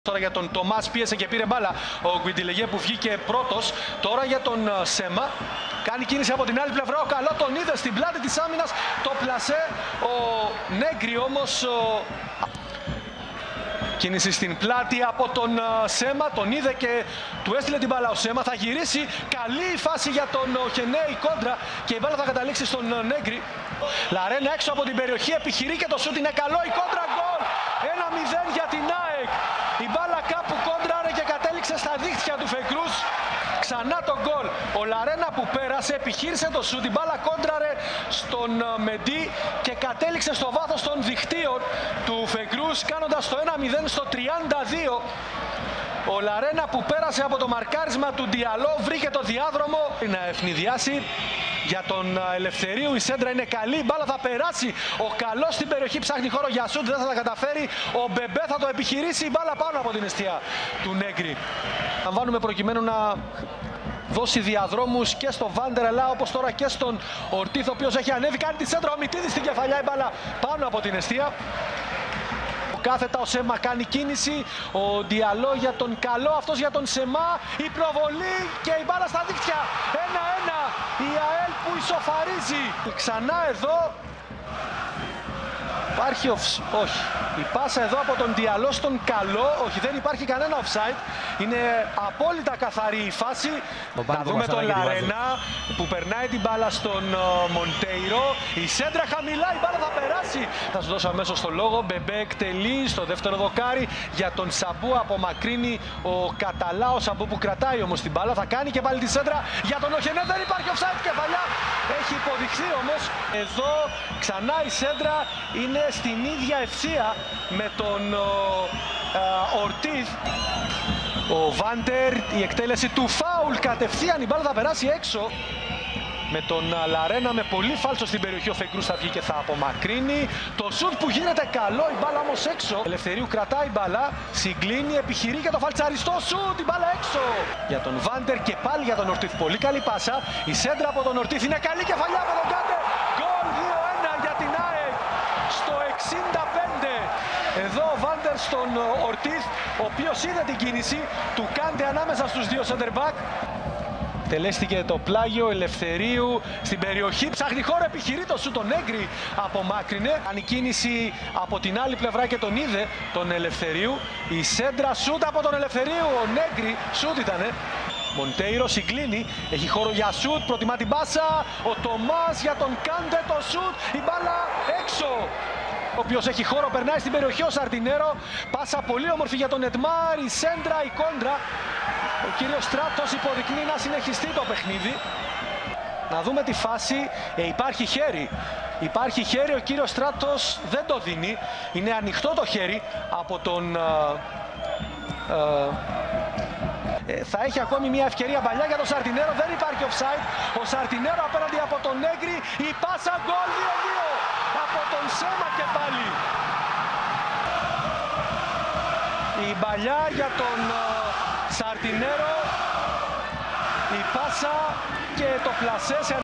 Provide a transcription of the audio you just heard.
Τώρα για τον Τομάς πίεσε και πήρε μπάλα ο Γκουιντιλεγέ που βγήκε πρώτος. Τώρα για τον Σέμα. Κάνει κίνηση από την άλλη πλευρά. Ο Καλό τον είδε στην πλάτη της άμυνας. Το πλασέ. Ο Νέγκρι όμως. Κίνηση στην πλάτη από τον Σέμα. Τον είδε και του έστειλε την μπάλα ο Σέμα. Θα γυρίσει. Καλή η φάση για τον Χενέ. Η κόντρα. Και η μπάλα θα καταλήξει στον Νέγκρι. Λαρένα έξω από την περιοχή. Επιχειρεί και το σούτ είναι καλό. Η κόντρα γκολ. 1-0 για την ΑΕΚ. Η μπάλα κάπου κόντραρε και κατέληξε στα δίχτυα του Φεκρούς. Ξανά το γκολ. Ο Λαρένα που πέρασε επιχείρησε το σούτ. Η μπάλα κόντραρε στον Μεντί και κατέληξε στο βάθος των δικτύων του Φεκρούς, κάνοντας το 1-0 στο 32. Ο Λαρένα που πέρασε από το μαρκάρισμα του Διαλό βρήκε το διάδρομο να ευνηδιάσει. Για τον Ελευθερίου η σέντρα είναι καλή, η μπάλα θα περάσει. Ο Καλός στην περιοχή ψάχνει χώρο για σούτ, δεν θα τα καταφέρει. Ο Μπεμπέ θα το επιχειρήσει, η μπάλα πάνω από την εστία του Νέγκρι. Λαμβάνουμε προκειμένου να δώσει διαδρόμους και στο Βάντερ, αλλά όπως τώρα και στον Ορτίθ, ο οποίος έχει ανέβει, κάνει τη σέντρα, ο Μητίδης στην κεφαλιά, η μπάλα πάνω από την εστία. Κάθετα ο Σέμα κάνει κίνηση, ο Διαλό για τον Καλό, αυτός για τον Σεμά, η προβολή και η μπάλα στα δίχτυα. 1-1, η ΑΕΛ που ισοφαρίζει. Ξανά εδώ, υπάρχει όχι, η πάσα εδώ από τον Διαλό στον Καλό, όχι, δεν υπάρχει κανένα offside, είναι απόλυτα καθαρή η φάση. Θα δούμε τον Λαρένα που περνάει την μπάλα στον Μοντέιρο, η σέντρα χαμηλά, η μπάλα θα περάσει. Θα σου δώσω αμέσως το λόγο. Μπεμπέ εκτελεί στο δεύτερο δοκάρι για τον Σαμπού, απομακρύνει ο Καταλά, ο Σαμπού που κρατάει όμως την μπάλα, θα κάνει και πάλι τη σέντρα για τον Οχενέ, δεν υπάρχει offside, κεφαλιά έχει υποδειχθεί όμως. Εδώ ξανά η σέντρα είναι στην ίδια ευθεία με τον Ορτίθ. Ο Βάντερ, η εκτέλεση του φάουλ κατευθείαν, η μπάλα θα περάσει έξω. Με τον Λαρένα με πολύ φάλτσο στην περιοχή, ο Φεκρούς θα βγει και θα απομακρύνει. Το σουτ που γίνεται καλό, η μπάλα όμως έξω. Ελευθερίου κρατάει μπάλα, συγκλίνει, επιχειρεί και το φαλτσαριστό σουτ, η μπάλα έξω. Για τον Βάντερ και πάλι για τον Ορτίθ, πολύ καλή πάσα. Η σέντρα από τον Ορτίθ είναι καλή, κεφαλιά από τον Κάντε. Γκολ 2-1 για την ΑΕΚ στο 65. Εδώ ο Βάντερ στον Ορτίθ, ο οποίος είδε την κίνηση του Κάντε ανάμεσα στους δύο center back. Τελέστηκε το πλάγιο Ελευθερίου στην περιοχή, ψάχνει χώρο, επιχειρεί το σούτ, τον Νέγκρι απομάκρυνε. Κάνει κίνηση από την άλλη πλευρά και τον είδε τον Ελευθερίου. Η σέντρα σούτ από τον Ελευθερίου, ο Νέγκρι σούτ ήτανε. Μοντέιρο συγκλίνει, έχει χώρο για σούτ, προτιμά την πάσα. Ο Τομάς για τον Κάντε, το σούτ, η μπάλα έξω. Ο οποίος έχει χώρο, περνάει στην περιοχή ο Σαρτινέρο. Πάσα πολύ όμορφη για τον Ετμάρ, η σέντρα, η κόντρα. Ο κύριος Στράτος υποδεικνύει να συνεχιστεί το παιχνίδι. Να δούμε τη φάση. Υπάρχει χέρι. Υπάρχει χέρι, ο κύριος Στράτος δεν το δίνει. Είναι ανοιχτό το χέρι από τον... θα έχει ακόμη μια ευκαιρία παλιά για τον Σαρτινέρο. Δεν υπάρχει offside. Ο Σαρτινέρο απέναντι από τον Νέγκρι. Η πάσα γκολ 2-2 από τον Σέμα και πάλι. Η μπαλιά για τον Σαρτινέρο. Η πάσα και το πλασέ.